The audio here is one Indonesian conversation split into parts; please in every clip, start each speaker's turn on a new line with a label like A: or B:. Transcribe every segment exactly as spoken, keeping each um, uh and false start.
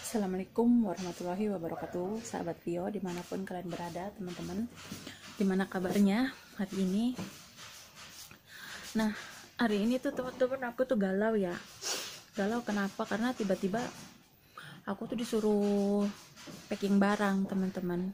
A: Assalamualaikum warahmatullahi wabarakatuh, sahabat Vio dimanapun kalian berada, teman-teman. Gimana kabarnya hari ini? Nah, hari ini tuh teman-teman aku tuh galau ya. Galau kenapa? Karena tiba-tiba aku tuh disuruh packing barang, teman-teman.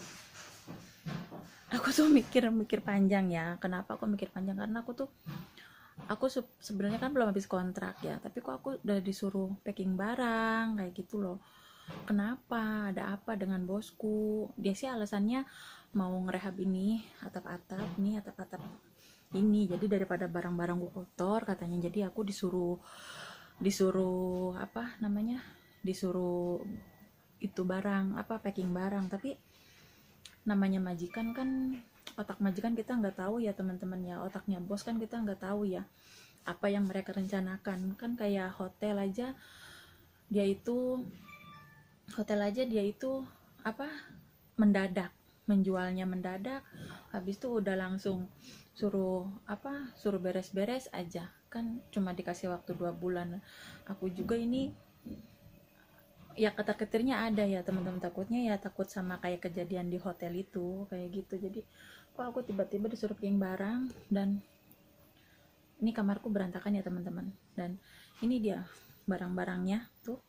A: Aku tuh mikir-mikir panjang ya. Kenapa aku mikir panjang? Karena aku tuh aku se sebenarnya kan belum habis kontrak ya, tapi kok aku udah disuruh packing barang kayak gitu loh. Kenapa? Ada apa dengan bosku? Dia sih alasannya mau ngerehab ini atap-atap nih, atap-atap ini. Jadi daripada barang-barangku kotor katanya, jadi aku disuruh disuruh apa namanya? Disuruh itu barang apa packing barang. Tapi namanya majikan kan, otak majikan kita nggak tahu ya teman-teman ya, otaknya bos kan kita nggak tahu ya apa yang mereka rencanakan. Kan kayak hotel aja, dia itu hotel aja dia itu apa mendadak, menjualnya mendadak, habis itu udah langsung suruh apa suruh beres-beres aja, kan cuma dikasih waktu dua bulan. Aku juga ini ya ketar-ketirnya ada ya teman-teman, takutnya ya takut sama kayak kejadian di hotel itu kayak gitu. Jadi kok aku tiba-tiba disuruh packing barang, dan ini kamarku berantakan ya teman-teman, dan ini dia barang-barangnya tuh,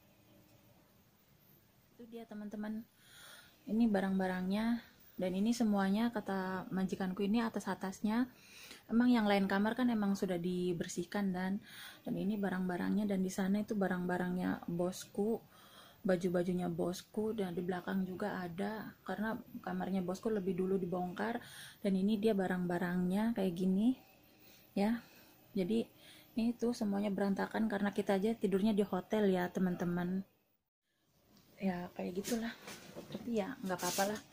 A: itu dia teman-teman, ini barang-barangnya. Dan ini semuanya kata majikanku ini atas-atasnya emang yang lain kamar kan emang sudah dibersihkan, dan dan ini barang-barangnya. Dan di sana itu barang-barangnya bosku, baju-bajunya bosku, dan di belakang juga ada karena kamarnya bosku lebih dulu dibongkar. Dan ini dia barang-barangnya kayak gini ya. Jadi ini tuh semuanya berantakan karena kita aja tidurnya di hotel ya teman-teman, ya kayak gitulah. Tapi ya nggak apa-apa lah,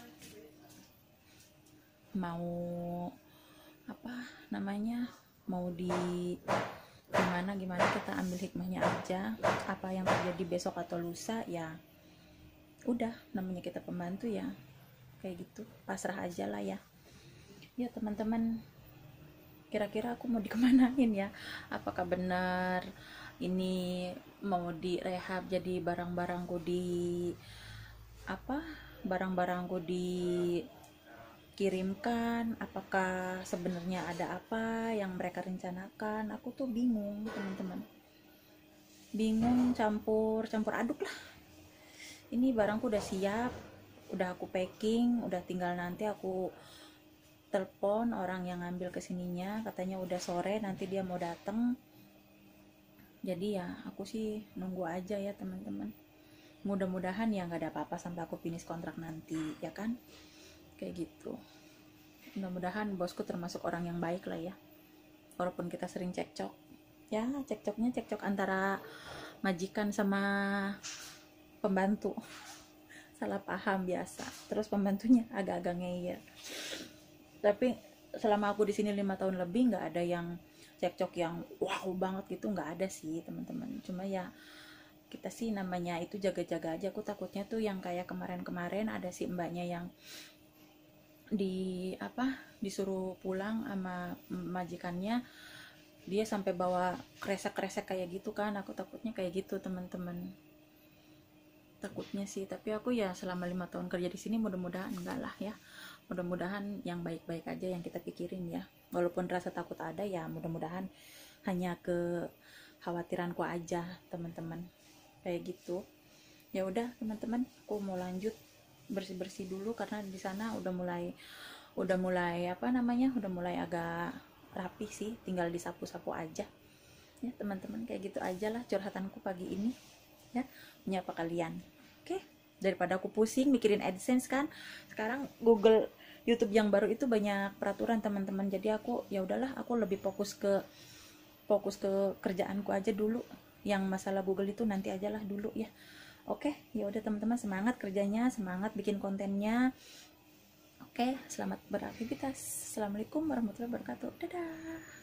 A: mau apa namanya, mau di gimana gimana kita ambil hikmahnya aja. Apa yang terjadi besok atau lusa ya udah, namanya kita pembantu ya kayak gitu, pasrah aja lah ya. Ya teman-teman, kira-kira aku mau dikemanain ya? Apakah benar ini mau direhab, jadi barang-barangku di apa barang-barangku dikirimkan? Apakah sebenarnya ada apa yang mereka rencanakan? Aku tuh bingung teman-teman, bingung, campur campur aduk lah. Ini barangku udah siap, udah aku packing, udah tinggal nanti aku telepon orang yang ngambil kesininya, katanya udah sore nanti dia mau datang. Jadi ya aku sih nunggu aja ya teman-teman, mudah-mudahan ya nggak ada apa-apa sampai aku finish kontrak nanti ya kan, kayak gitu. Mudah-mudahan bosku termasuk orang yang baik lah ya, walaupun kita sering cekcok ya. Cekcoknya cekcok antara majikan sama pembantu, salah paham biasa, terus pembantunya agak-agak ngeyel. Tapi selama aku di sini lima tahun lebih nggak ada yang cekcok yang wow banget gitu, nggak ada sih teman-teman. Cuma ya kita sih namanya itu jaga-jaga aja. Aku takutnya tuh yang kayak kemarin-kemarin ada si mbaknya yang di apa disuruh pulang sama majikannya, dia sampai bawa kresek-kresek kayak gitu kan. Aku takutnya kayak gitu teman-teman, takutnya sih. Tapi aku ya selama lima tahun kerja di sini mudah-mudahan enggak lah ya, mudah-mudahan yang baik-baik aja yang kita pikirin ya. Walaupun rasa takut ada ya, mudah-mudahan hanya kekhawatiranku aja teman-teman, kayak gitu. Ya udah teman-teman, aku mau lanjut bersih-bersih dulu karena di sana udah mulai udah mulai apa namanya udah mulai agak rapi sih, tinggal disapu-sapu aja ya teman-teman. Kayak gitu aja lah curhatanku pagi ini ya, menyapa kalian. Oke, daripada aku pusing mikirin AdSense kan, sekarang Google YouTube yang baru itu banyak peraturan teman-teman. Jadi aku ya udahlah, aku lebih fokus ke fokus ke kerjaanku aja dulu. Yang masalah Google itu nanti ajalah dulu ya. Oke, ya udah teman-teman, semangat kerjanya, semangat bikin kontennya. Oke, selamat beraktivitas. Assalamualaikum warahmatullahi wabarakatuh. Dadah.